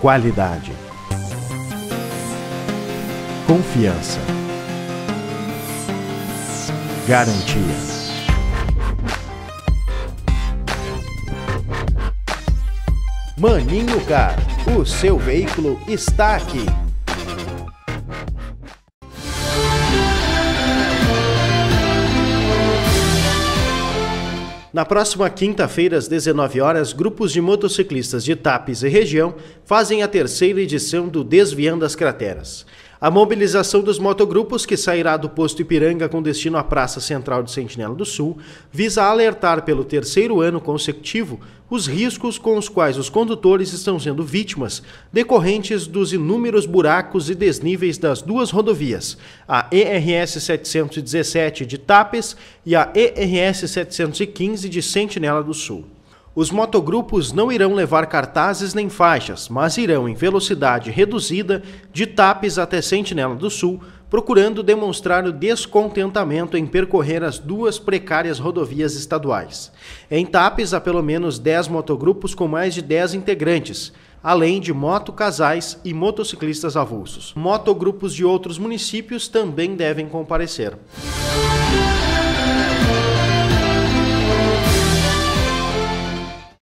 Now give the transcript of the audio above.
Qualidade. Confiança. Garantia. Maninho Car, o seu veículo está aqui. Na próxima quinta-feira, às 19 horas, grupos de motociclistas de Tapes e região fazem a terceira edição do Desviando as Crateras. A mobilização dos motogrupos, que sairá do posto Ipiranga com destino à Praça Central de Sentinela do Sul, visa alertar pelo terceiro ano consecutivo os riscos com os quais os condutores estão sendo vítimas decorrentes dos inúmeros buracos e desníveis das duas rodovias, a ERS 717 de Tapes e a ERS 715 de Sentinela do Sul. Os motogrupos não irão levar cartazes nem faixas, mas irão em velocidade reduzida de Tapes até Sentinela do Sul, procurando demonstrar o descontentamento em percorrer as duas precárias rodovias estaduais. Em Tapes há pelo menos 10 motogrupos com mais de 10 integrantes, além de motocasais e motociclistas avulsos. Motogrupos de outros municípios também devem comparecer.